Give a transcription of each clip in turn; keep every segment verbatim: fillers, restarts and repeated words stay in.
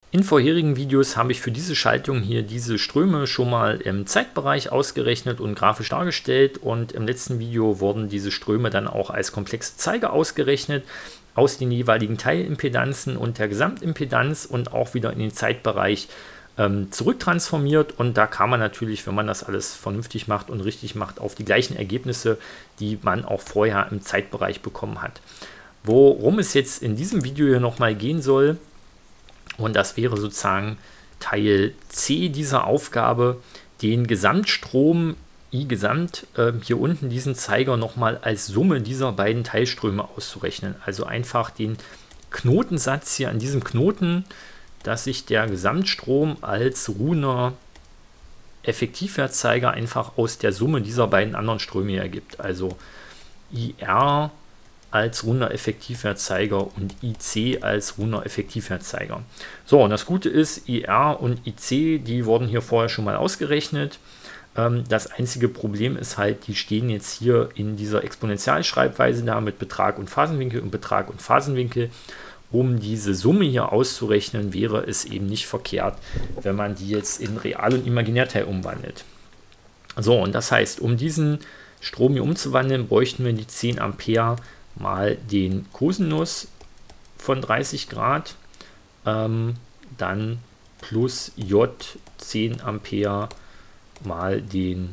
In vorherigen Videos habe ich für diese Schaltung hier diese Ströme schon mal im Zeitbereich ausgerechnet und grafisch dargestellt, und im letzten Video wurden diese Ströme dann auch als komplexe Zeiger ausgerechnet aus den jeweiligen Teilimpedanzen und der Gesamtimpedanz und auch wieder in den Zeitbereich ähm, zurücktransformiert, und da kam man natürlich, wenn man das alles vernünftig macht und richtig macht, auf die gleichen Ergebnisse, die man auch vorher im Zeitbereich bekommen hat. Worum es jetzt in diesem Video hier nochmal gehen soll, und das wäre sozusagen Teil C dieser Aufgabe, den Gesamtstrom I Gesamt äh, hier unten diesen Zeiger nochmal als Summe dieser beiden Teilströme auszurechnen. Also einfach den Knotensatz hier an diesem Knoten, dass sich der Gesamtstrom als ruhender Effektivwertzeiger einfach aus der Summe dieser beiden anderen Ströme ergibt. Also I R als runder Effektivwertzeiger und I C als runder Effektivwertzeiger. So, und das Gute ist, I R und I C, die wurden hier vorher schon mal ausgerechnet. Ähm, das einzige Problem ist halt, die stehen jetzt hier in dieser Exponentialschreibweise da mit Betrag und Phasenwinkel und Betrag und Phasenwinkel. Um diese Summe hier auszurechnen, wäre es eben nicht verkehrt, wenn man die jetzt in Real- und Imaginärteil umwandelt. So, und das heißt, um diesen Strom hier umzuwandeln, bräuchten wir die zehn Ampere mal den Kosinus von dreißig Grad, ähm, dann plus J zehn Ampere mal den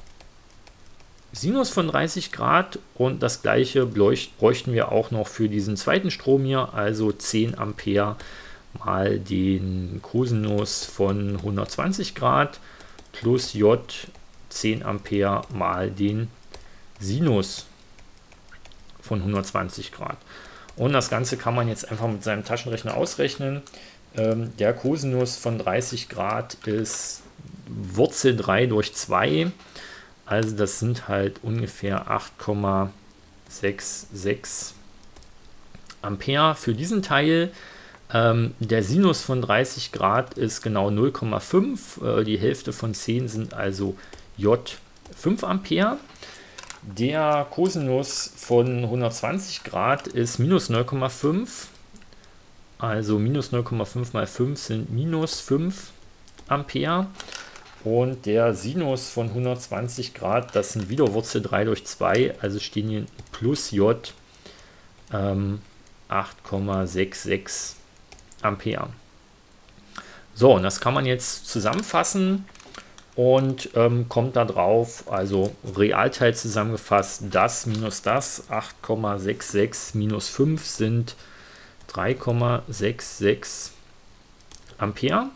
Sinus von dreißig Grad, und das gleiche bräuchten wir auch noch für diesen zweiten Strom hier, also zehn Ampere mal den Kosinus von hundertzwanzig Grad plus J zehn Ampere mal den Sinus von hundertzwanzig Grad. Und das Ganze kann man jetzt einfach mit seinem Taschenrechner ausrechnen. Ähm, der Kosinus von dreißig Grad ist Wurzel drei durch zwei. Also das sind halt ungefähr acht Komma sechsundsechzig Ampere für diesen Teil. Ähm, der Sinus von dreißig Grad ist genau null Komma fünf. Äh, die Hälfte von zehn sind also J fünf Ampere. Der Kosinus von hundertzwanzig Grad ist minus null Komma fünf. Also minus null Komma fünf mal fünf sind minus fünf Ampere. Und der Sinus von hundertzwanzig Grad, das sind wieder Wurzel drei durch zwei, also stehen hier plus J ähm, acht Komma sechsundsechzig Ampere. So, und das kann man jetzt zusammenfassen und ähm, kommt da drauf, also Realteil zusammengefasst, das minus das, acht Komma sechsundsechzig minus fünf sind drei Komma sechsundsechzig Ampere.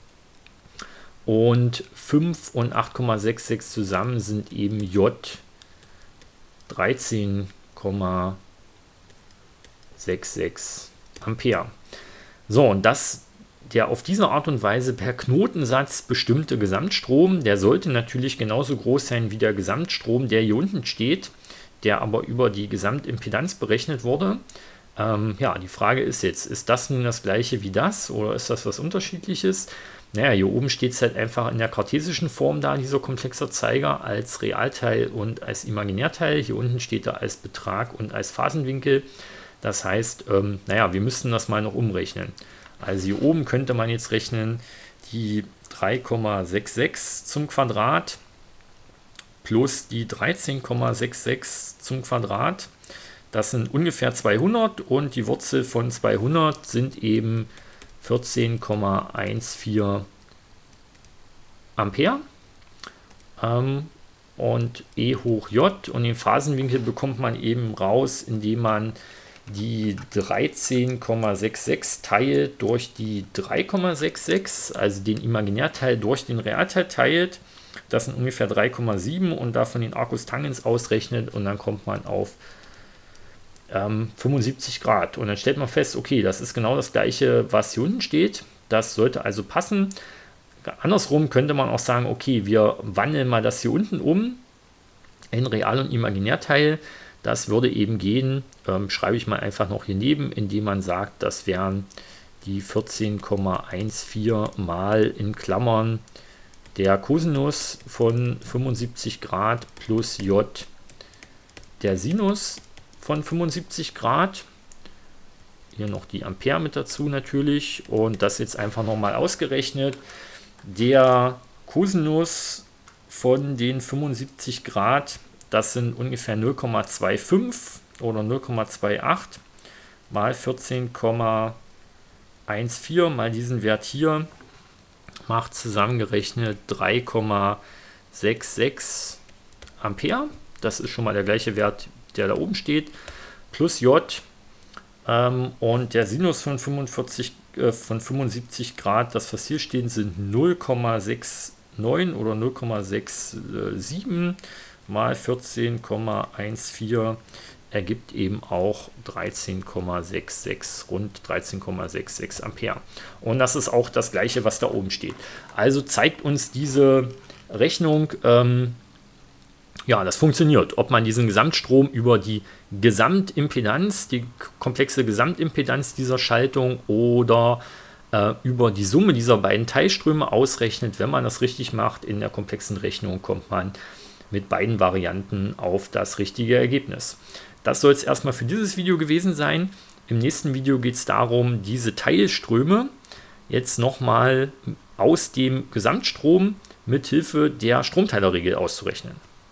Und fünf und acht Komma sechsundsechzig zusammen sind eben J dreizehn Komma sechsundsechzig Ampere. So, und das, der auf diese Art und Weise per Knotensatz bestimmte Gesamtstrom, der sollte natürlich genauso groß sein wie der Gesamtstrom, der hier unten steht, der aber über die Gesamtimpedanz berechnet wurde. Ähm, ja, die Frage ist jetzt, ist das nun das gleiche wie das oder ist das was Unterschiedliches? Naja, hier oben steht es halt einfach in der kartesischen Form da, dieser komplexer Zeiger, als Realteil und als Imaginärteil. Hier unten steht er als Betrag und als Phasenwinkel. Das heißt, ähm, naja, wir müssten das mal noch umrechnen. Also hier oben könnte man jetzt rechnen, die drei Komma sechsundsechzig zum Quadrat plus die dreizehn Komma sechsundsechzig zum Quadrat. Das sind ungefähr zweihundert, und die Wurzel von zweihundert sind eben vierzehn Komma vierzehn Ampere. Ähm, und E hoch J, und den Phasenwinkel bekommt man eben raus, indem man die dreizehn Komma sechsundsechzig teilt durch die drei Komma sechsundsechzig, also den Imaginärteil durch den Realteil teilt. Das sind ungefähr drei Komma sieben, und davon den Arcus Tangens ausrechnet, und dann kommt man auf ähm, fünfundsiebzig Grad. Und dann stellt man fest, okay, das ist genau das gleiche, was hier unten steht. Das sollte also passen. Andersrum könnte man auch sagen, okay, wir wandeln mal das hier unten um in Real- und Imaginärteil. Das würde eben gehen, ähm, schreibe ich mal einfach noch hier neben, indem man sagt, das wären die vierzehn Komma vierzehn mal in Klammern der Kosinus von fünfundsiebzig Grad plus J der Sinus von fünfundsiebzig Grad. hier noch die Ampere mit dazu natürlich und das jetzt einfach nochmal ausgerechnet. Der Kosinus von den fünfundsiebzig Grad, das sind ungefähr null Komma fünfundzwanzig oder null Komma achtundzwanzig mal vierzehn Komma vierzehn mal diesen Wert hier, macht zusammengerechnet drei Komma sechsundsechzig Ampere. Das ist schon mal der gleiche Wert, der da oben steht, plus J. Ähm, und der Sinus von, fünfundvierzig, äh, von fünfundsiebzig Grad, das was hier steht, sind null Komma neunundsechzig oder null Komma siebenundsechzig mal vierzehn Komma vierzehn ergibt eben auch dreizehn Komma sechsundsechzig, rund dreizehn Komma sechsundsechzig Ampere. Und das ist auch das gleiche, was da oben steht. Also zeigt uns diese Rechnung, ähm, ja, das funktioniert. Ob man diesen Gesamtstrom über die Gesamtimpedanz, die komplexe Gesamtimpedanz dieser Schaltung oder äh, über die Summe dieser beiden Teilströme ausrechnet, wenn man das richtig macht, in der komplexen Rechnung kommt man mit beiden Varianten auf das richtige Ergebnis. Das soll es erstmal für dieses Video gewesen sein. Im nächsten Video geht es darum, diese Teilströme jetzt nochmal aus dem Gesamtstrom mit Hilfe der Stromteilerregel auszurechnen.